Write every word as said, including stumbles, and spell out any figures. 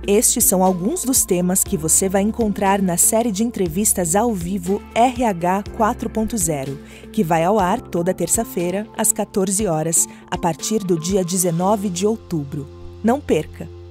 Estes são alguns dos temas que você vai encontrar na série de entrevistas ao vivo R H quatro ponto zero, que vai ao ar toda terça-feira, às quatorze horas, a partir do dia dezenove de outubro. Não perca!